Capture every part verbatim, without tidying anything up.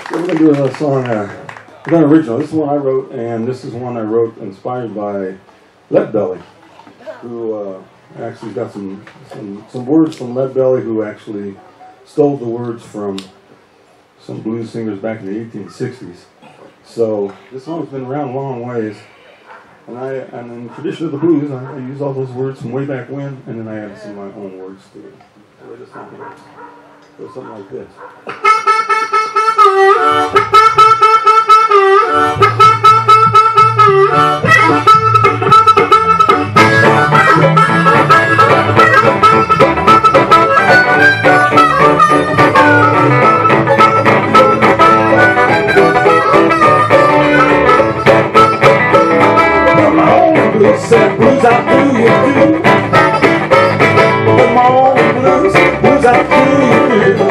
We're going to do a song, uh, an original. This is one I wrote, and this is one I wrote inspired by Leadbelly, who uh, actually got some, some some words from Leadbelly, who actually stole the words from some blues singers back in the eighteen sixties. So this song's been around a long ways, and I, and in the tradition of the blues, I, I use all those words from way back when, and then I add some of my own words to it. So this song goes something like this. Said blues out do you do? Come on, blues, blues out do you do?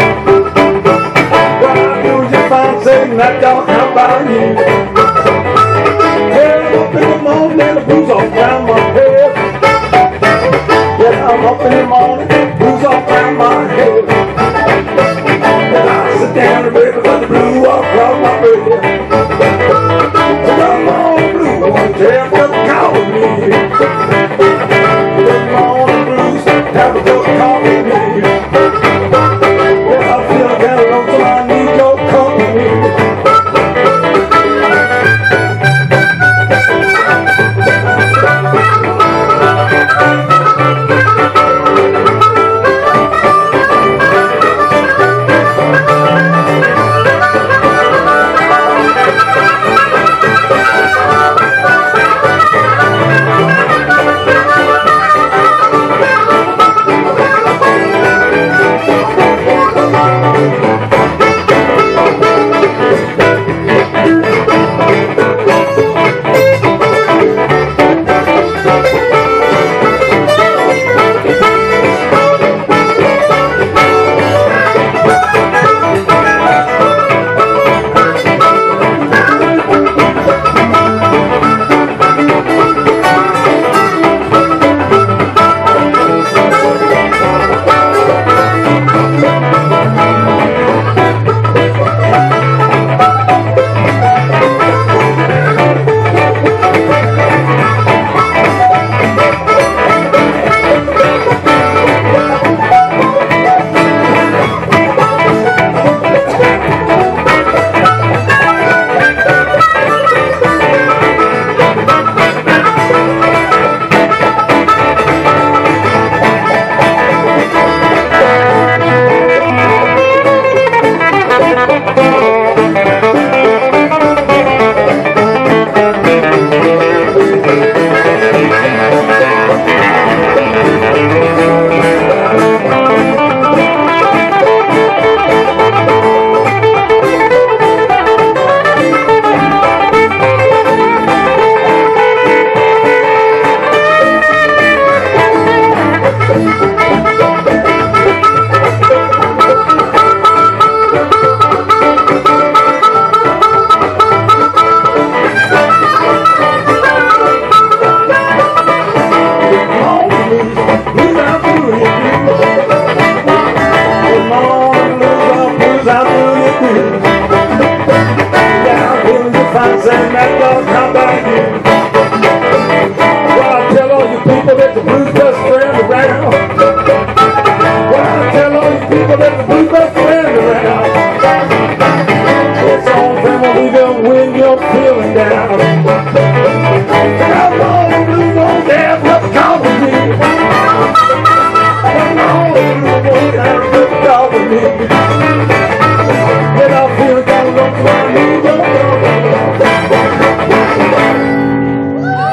Why do you find saying that don't how about you? Yeah, I'm up in the morning and the blues all round my head. Yeah, I'm up in the morning, blues all round my head. And I sit down and baby, but the blue all round my bed. Come on, blue, won't you have to call me? Come on, blues, have a cup of coffee with me. Yeah, I feel kind of lonesome, I need your company.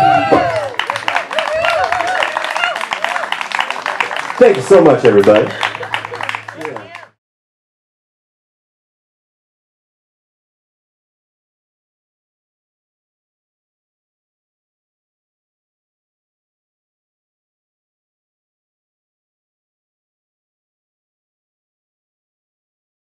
Thank you so much, everybody.